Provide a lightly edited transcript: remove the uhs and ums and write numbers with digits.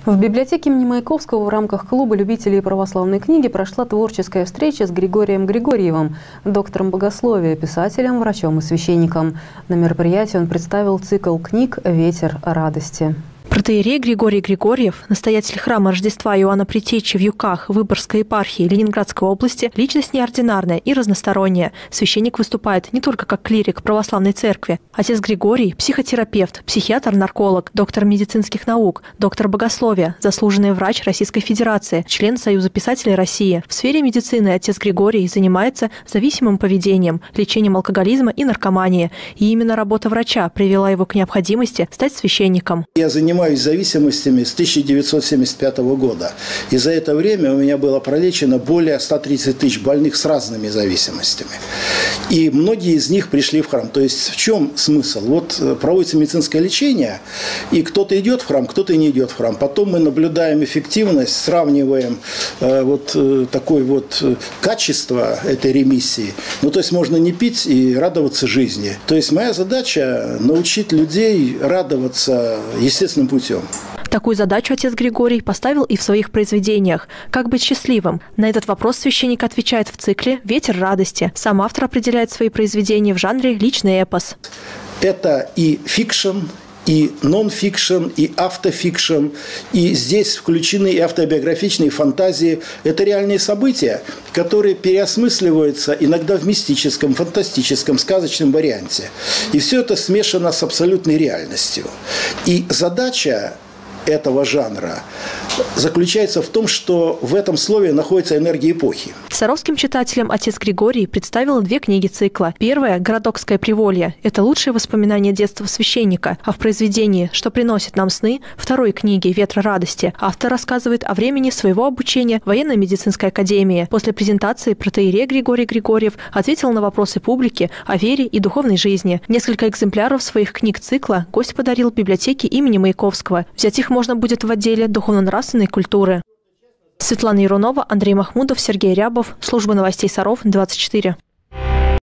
В библиотеке имени Маяковского в рамках клуба любителей православной книги прошла творческая встреча с Григорием Григорьевым, доктором богословия, писателем, врачом и священником. На мероприятии он представил цикл книг «Ветер радости». Протоиерей Григорий Григорьев, настоятель храма Рождества Иоанна Предтечи в Юках Выборгской епархии Ленинградской области, личность неординарная и разносторонняя. Священник выступает не только как клирик православной церкви. Отец Григорий – психотерапевт, психиатр-нарколог, доктор медицинских наук, доктор богословия, заслуженный врач Российской Федерации, член Союза писателей России. В сфере медицины отец Григорий занимается зависимым поведением, лечением алкоголизма и наркомании. И именно работа врача привела его к необходимости стать священником. Я занимаюсь зависимостями с 1975 года. И за это время у меня было пролечено более 130 тысяч больных с разными зависимостями. И многие из них пришли в храм. То есть в чем смысл? Вот проводится медицинское лечение, и кто-то идет в храм, кто-то не идет в храм. Потом мы наблюдаем эффективность, сравниваем такое качество этой ремиссии. Ну, то есть можно не пить и радоваться жизни. То есть моя задача – научить людей радоваться естественным путем. Такую задачу отец Григорий поставил и в своих произведениях. Как быть счастливым? На этот вопрос священник отвечает в цикле «Ветер радости». Сам автор определяет свои произведения в жанре личный эпос. Это и фикшн, и нон-фикшн, и автофикшн, и здесь включены и автобиографичные фантазии. Это реальные события, которые переосмысливаются иногда в мистическом, фантастическом, сказочном варианте. И все это смешано с абсолютной реальностью. И задача этого жанра заключается в том, что в этом слове находится энергия эпохи. Саровским читателям отец Григорий представил 2 книги цикла. Первая «Городокское приволье» – это лучшие воспоминания детства священника. А в произведении «Что приносит нам сны» второй книги «Ветра радости» автор рассказывает о времени своего обучения в военно-медицинской академии. После презентации протоиерей Григорий Григорьев ответил на вопросы публики о вере и духовной жизни. Несколько экземпляров своих книг цикла гость подарил библиотеке имени Маяковского. Взять их можно будет в отделе духовно-нравственной культуры. Светлана Ярунова, Андрей Махмудов, Сергей Рябов. Служба новостей Саров, 24.